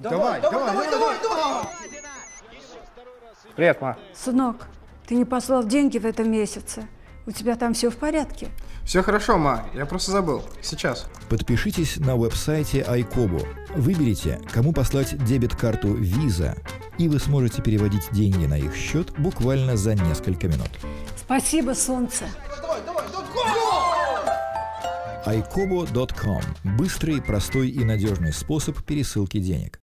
Давай. Привет, ма. Сынок, ты не послал деньги в этом месяце. У тебя там все в порядке? Все хорошо, ма, я просто забыл. Сейчас. Подпишитесь на веб-сайте iKobo. Выберите, кому послать дебет-карту Visa, и вы сможете переводить деньги на их счет буквально за несколько минут. Спасибо, солнце. iKobo.com – быстрый, простой и надежный способ пересылки денег.